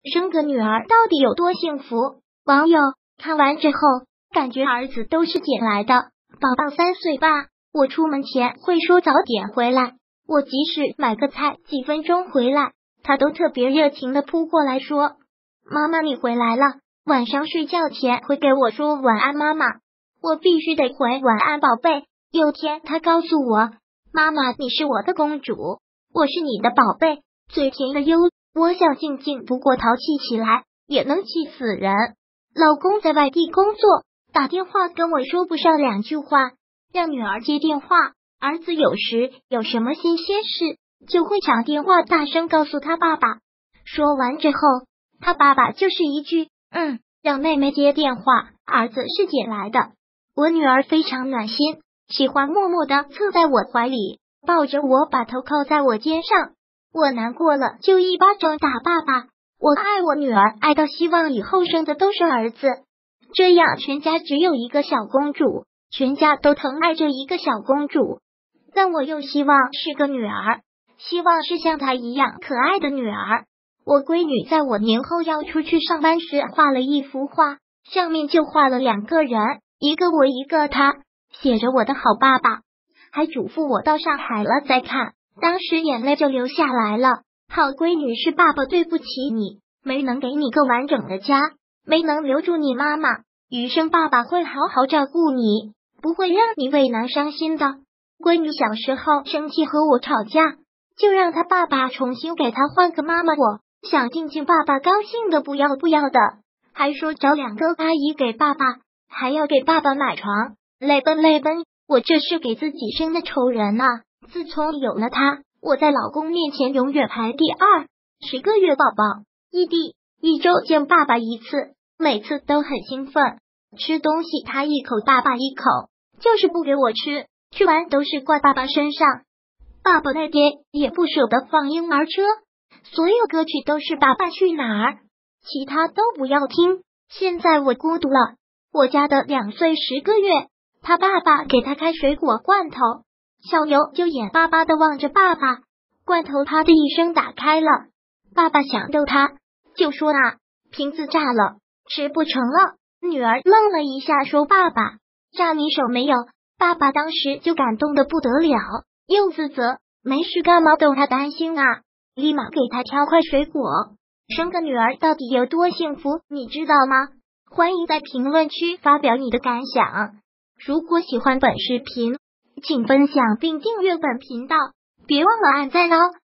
生个女儿到底有多幸福？网友看完之后感觉儿子都是捡来的。宝宝3岁吧，我出门前会说早点回来，我即使买个菜几分钟回来，他都特别热情的扑过来说妈妈你回来了，晚上睡觉前会给我说晚安妈妈，我必须得回晚安宝贝。有天他告诉我妈妈你是我的公主，我是你的宝贝，嘴甜的哟。我想静静，不过淘气起来也能气死人。老公在外地工作，打电话跟我说不上2句话，让女儿接电话。儿子有时有什么新鲜事就会抢电话大声告诉他爸爸，说完之后他爸爸就是一句让妹妹接电话，儿子是捡来的。我女儿非常暖心，喜欢默默地侧在我怀里，抱着我，把头靠在我肩上。我难过了就一巴掌打爸爸。我爱我女儿爱到希望以后生的都是儿子，这样全家只有一个小公主，全家都疼爱着一个小公主。但我又希望是个女儿，希望是像她一样可爱的女儿。我闺女在我年后要出去上班时画了一幅画，上面就画了2个人，一个我一个她，写着我的好爸爸，还嘱咐我到上海了再看。当时眼泪就流下来了。好闺女，是爸爸对不起你，没能给你个完整的家，没能留住你妈妈，余生爸爸会好好照顾你，不会让你为难伤心的。闺女小时候生气和我吵架，就让她爸爸重新给她换个妈妈，我想静静，爸爸高兴的不要的，还说找2个阿姨给爸爸，还要给爸爸买床，泪奔，我这是给自己生的仇人啊。自从有了他，我在老公面前永远排第2。10个月宝宝，异地，1周见爸爸1次，每次都很兴奋。吃东西他一口爸爸一口，就是不给我吃，吃完都是怪爸爸身上。爸爸那边也不舍得放婴儿车，所有歌曲都是爸爸去哪儿，其他都不要听。现在我孤独了，我家的2岁10个月，他爸爸给他开水果罐头，小牛就眼巴巴的望着爸爸，罐头啪的一声打开了，爸爸想逗他，就说瓶子炸了，吃不成了。女儿愣了一下，说爸爸，炸你手没有？爸爸当时就感动的不得了，又自责，没事干嘛逗他担心啊，立马给他挑块水果。生个女儿到底有多幸福，你知道吗？欢迎在评论区发表你的感想。如果喜欢本视频，请分享并订阅本频道，别忘了按赞哦。